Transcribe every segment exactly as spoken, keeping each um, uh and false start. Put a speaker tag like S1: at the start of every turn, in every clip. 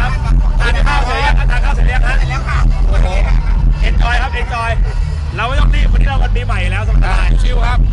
S1: ครับทานข้าวเสร็จยังทานข้าวเสร็จยังฮะเสร็จแล้วค่ะโอ้โหเอ็นจอยครับเอ็นจอยเราไม่ต้องรีบวันนี้เราวันปีใหม่แล้วสบายชิลครับ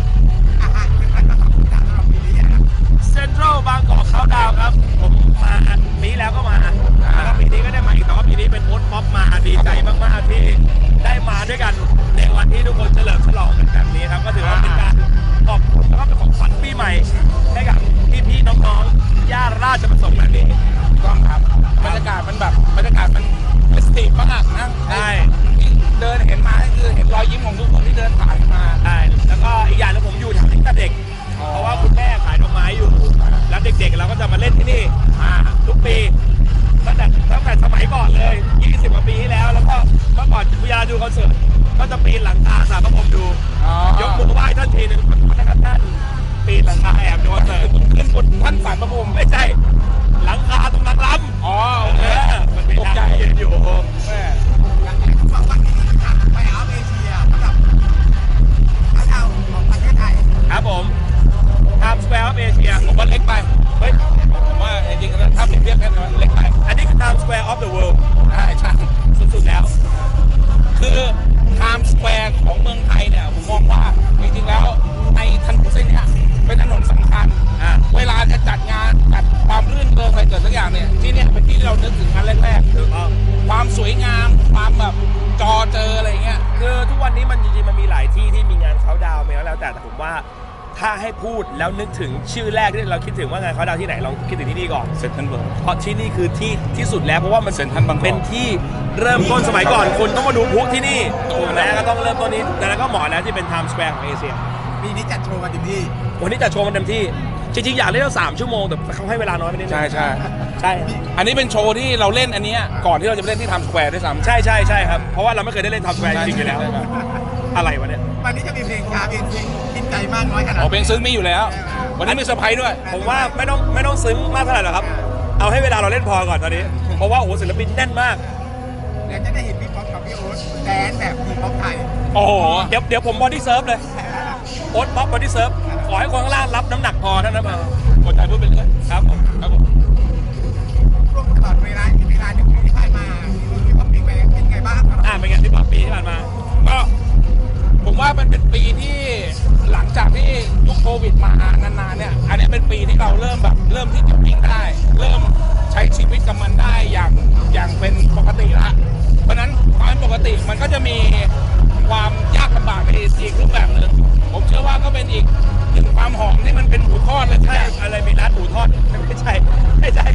S1: เซ็นทรัลบางกอกเขาดาวครับผมมาปีแล้วก็มาแล้วก็ปีนี้ก็ได้มาอีกแต่ว่าปีนี้เป็นโอ๊ตป๊อปมาดีใจมากๆที่ได้มาด้วยกันในวันที่ทุกคนเฉลิมฉลองกันแบบนี้ครับก็ถือว่าเป็นการขอบคุณแล้วก็เป็นของขวัญปีใหม่ให้กับพี่ๆน้องๆย่าราชประสงค์แบบนี้
S2: ต้องครับบรรยากาศมันแบบบรรยากาศมันเฟสติฟมากนะ
S1: ใช่
S2: เดินเห็นมาคือเห็นรอยยิ้มของทุกคนที่เดินผ่านมา
S1: ใช่แล้วก็อีกอย่างนึงผมอยู่แถวนี้ตั้งแต่เด็กเพราะว่าคุณแม่ขายดอกไม้อยู่แล้วเด็กๆเราก็จะมาเล่นที่นี่ทุกปีตั้งแต่ตั้งแต่สมัยก่อนเลยยี่สิบกว่าปีที่แล้วแล้วก็เมื่อก่อนเวลาดูคอนเสิร์ตก็จะปีนหลังคาสาพระพรหมดูยกมือไหว้ท่านทีหนึ่งนะครับท่านปีนหลังคาแอบดูคอนเสิร์ต
S2: ขึ้นบนท่านสารพระพรหม
S1: ไม่ใช่หลังคาตรงนั้นล้ำ
S2: อ๋อโอเค
S1: มันเป็นทางยืนอยู่แม่
S3: วันนี้ไปอัพเอเชียกับพระเจ้าของประเทศไทย
S1: ครับผมไทม์สแควร์ออฟเอเชีย
S2: ผมว่าเล็กไป
S1: เฮ้ย
S2: ผมว่าจริงๆถ้าเปรียบเทียบกันเล็กไป
S1: อันนี้คือ Times Square of the World
S2: ใช่ใช่
S1: สุดๆแล้ว
S2: คือ Times Square ของเมืองไทยเนี่ยผมมองว่าจริงๆแล้วในถนนเส้นนี้เป็นถนนสำคัญเวลาจะจัดงานจัดความรื่นเริงอะไรเกิดสักอย่างเนี่ยที่เนี่ยเป็นที่ที่เรานึกถึงงานแรกๆความสวยงามความแบบจอเจออะไรเงี้ย
S1: คือทุกวันนี้มันจริงๆมันมีหลายที่ที่มีงานเขาดาวน์มาแล้วแต่แต่ผมว่าถ้าให้พูดแล้วนึกถึงชื่อแรกที่เราคิดถึงว่างานเขาดาวที่ไหนลองคิดถึงที่นี่ก่อน
S2: เซ็นทรัลเวิลด์
S1: เพราะที่นี่คือที่ที่สุดแล้วเพราะว่ามัน
S2: เซ็นทรัลบางกอก
S1: เป็นที่เริ่มต้นสมัยก่อนคนต้องมาดูพลุที่นี่ถูกแล้วก็ต้องเริ่มต้นนี้ดังนั้นก็เหมาะแล้วที่เป็นไทม์สแควร์ของเอเชีย
S3: ปีนี้จัดโชว์กันเต็มที่
S1: วันนี้จัดโชว์กันเต็มที่จริงๆอยากเล่นตั้งสามชั่วโมงแต่เขาให้เวลาน้อยไปนิดนึง
S2: ใช่ใช่
S1: ใช่
S2: อันนี้เป็นโชว์ที่เราเล่นอันนี้ก่อนที่เราจะไปเล่นที่ไทม์สแควร์ด้วยซ้ำ
S1: ใช่ใช่ใช่ครับเพราะว่าเราไม่เคยได้เล่นไทม์สแควร์จริงๆแล้วอะไรวะเนี่ย
S3: วันนี้จะมีเพลงช้าเพลงซึ้งกินใจมากน้อยขนาด
S2: เพลงซึ้งมีอยู่แล้ววันนี้มีเซอร์ไพรส์ด้วย
S1: ผมว่าไม่ต้องไม่ต้องซึ้งมากเท่าไหร่หรอกครับเอาให้เวลาเราเล่นพอก่อนตอนนี้เพราะว่าโอ้ศิลปินแน่นมาก
S3: เดี๋ยวจะได้เห็นพี่ป๊อปกับพี่โอ๊ตแดนแบบทีป๊อปไทย
S1: โอ้โหเดี๋ยวเดี๋ยวผมบอดี้เซิร์ฟเลยโอ๊ตป๊อปบอดี้เซิร์ฟขอให้คนข้างล่างรับน้ำหนักพอเท่านั้นพอ
S2: คนไทยพูดเป็นเลย
S1: ครับผมครับผม
S3: ช่วงตลอดเวลาเวลาหนึ่งปีที่ผ่านมาพี่ป๊อปเป็นไงเป็นไงบ้างครับ
S1: อ่าเป็นไงที่ผ่านปีที่ผ่านมา
S2: ก็ผมว่ามันเป็นปีที่หลังจากที่ยุคโควิดมานานๆเนี่ยอันนี้เป็นปีที่เราเริ่มแบบเริ่มที่จะวิ่งได้เริ่มใช้ชีวิตกับมันได้อย่างอย่างเป็นปกติละเพราะนั้นความปกติมันก็จะมีความยากลำบากในอีกรูปแบบหนึ่งผมเชื่อว่าก็เป็นอีกหนึ่งความหอมที่มันเป็นหมูทอดเลย
S1: ใช่อะไรมีร้านหมูทอดไม่ใช่ไม่ใช่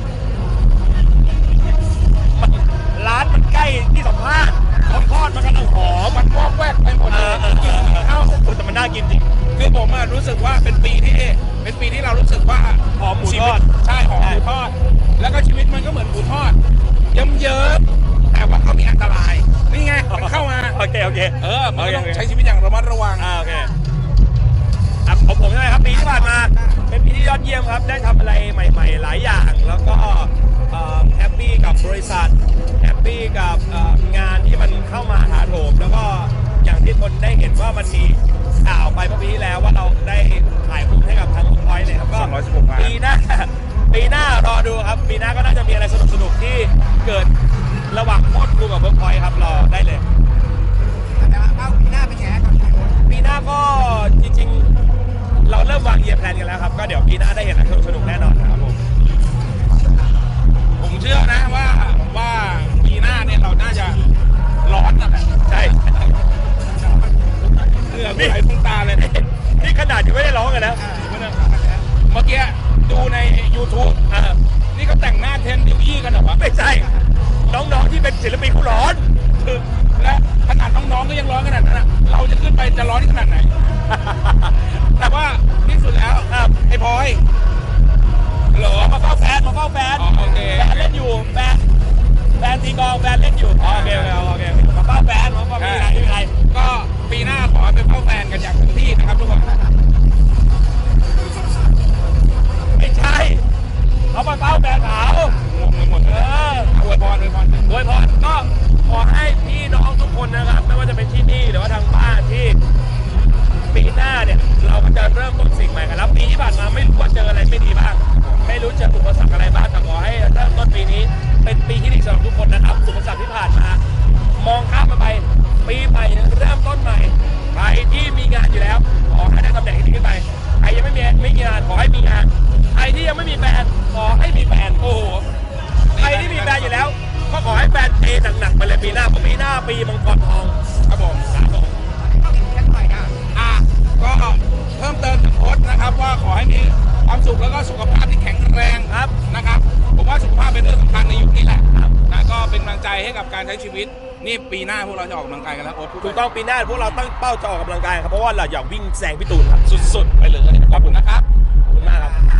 S1: ร้านมันใกล้ที่สัมภาษณ์ของทอดมันกำลังหอม
S2: มันวอกแวกไปหมดเลย
S1: กินข้าวแต่มันน่ากินจริง
S2: คือผมรู้สึกว่าเป็นปีที่เป็นปีที่เรารู้สึกว่า
S1: หอมหมูทอด
S2: ใช่หอมหมูทอดแล้วก็ชีวิตมันก็เหมือนหมูทอดเยิ้มๆแต่ว่าเขามีอันตรายนี่ไงมันเข้ามา
S1: โอเคโอเค
S2: เออมันต้องใช้ชีวิตอย่างระมัดระวัง
S1: อ่าโอเคครับของผมใช่ไหมครับปีที่ผ่านมาเป็นปีที่ยอดเยี่ยมครับได้ทำอะไรใหม่ๆหลายอย่างแล้วก็แฮปปี้กับบริษัทแฮปปี้กับงานที่มันเข้ามาหาโถมแล้วก็อย่างที่คนได้เห็นว่ามันมีข่าวไปเมื่อปีที่แล้วว่าเราได้ถ่ายรูปให้กับทางพอยต์เลยครับก็ปีหน้าปีหน้ารอดูครับปีหน้าก็น่าจะมีอะไรสนุกๆที่เกิดระหว่างโค้ชครูกับเวิร์กพอยต์ครับรอได้เลย
S3: แต่ว่าเป้าปีหน้าเป็นไงครับ
S1: ปีหน้าก็จริงๆเราเริ่มวางเยียร์แพลนกันแล้วครับก็เดี๋ยวปีหน้าได้เห็นอะไรสนุกๆแน่นอนครับผม
S2: ผมเชื่อนะว่าว่าปีหน้าเนี่ยเราน่าจะร้อนนะ
S1: ใช่
S2: เหงื่อไหลพุ่งตาเลย
S1: นี่ขนาดยังไม่ได้ร้องกันแล้ว
S2: เมื่อกี้ดูใน YouTube อ่านี่เขาแต่งหน้าเทนดิวยี่กันเหรอวะ
S1: ไม่ใช่น้องๆที่เป็นศิลปินเขาร้อน
S2: คือและขนาดน้องๆก็ยังร้อนขนาดนั้นนะเราจะขึ้นไปจะร้อนขนาดไหนแต่ว่าที่สุดแล้วไอ้พลอย
S1: เหรอมาเฝ้าแฟนมาเฝ้าแฟน
S2: โอเค
S1: แฟนเล่นอยู่แฟนแฟนตีกองแฟนเล่นอยู่โอเคโอเคมาเฝ้าแฟนมาเฝ้าไม่มีอะไรไม่มีอะไร
S2: ก็ปีหน้าขอไปเฝ้าแฟนกันอย่างเต็มที่นะครับทุกคน
S1: ไม่ใช่เขามาเฝ้าแฟนเขา
S2: งงไปหมดเอออวยพรอวยพร
S1: อวยพรก็ขอให้พี่น้องทุกคนนะครับไม่ว่าจะเป็นที่นี่หรือว่าทางบ้านที่ปีหน้าเนี่ยเราก็จะเริ่มต้นสิ่งใหม่กันแล้วปีที่ผ่านมาไม่รู้ว่าเจออะไรไม่ดีบ้างแไม่รู้จะอุปสรรคอะไรบ้างแต่ขอให้เริ่มต้นปีนี้เป็นปีที่ดีสำหรับทุกคนนะครับอุปสรรคที่ผ่านมามองข้ามมันไปปีใหม่เริ่มต้นใหม่ใครที่มีงานอยู่แล้วขอให้ได้ตำแหน่งที่ดีขึ้นไปใครยังไม่มีไม่มีงานขอให้มีงานใครที่ยังไม่มีแฟนขอให้มีแฟนโอ้โหใครที่มีแฟนอยู่แล้วก็ขอให้แฟนเทหนักๆไปเลยปีหน้าเพราะปีหน้าปีมังกรทอง
S2: ครับผม
S1: ครับผม
S3: ต้องอีกแค่หน่อยอ่ะ
S2: อ่ะก็เพิ่มเติมจากโค้ชนะครับว่าขอให้มีความสุขแล้วก็สุขภาพที่แข็งแรง
S1: ครับ
S2: นะครับผมว่าสุขภาพเป็นเรื่องสำคัญในยุคนี้แหละนะก็เป็นกำลังใจให้กับการใช้ชีวิตนี่ปีหน้าพวกเราจะออกกำลังกายกันแล้วโอ๊ตพูด
S1: ถูกต้องปีหน้าพวกเราตั้งเป้าจะออกกำลังกายครับเพราะว่าเราอยากวิ่งแซงพี่ตูนครับ
S2: สุดๆไปเลยขอบคุณนะครับ
S1: ขอบคุณมากครับ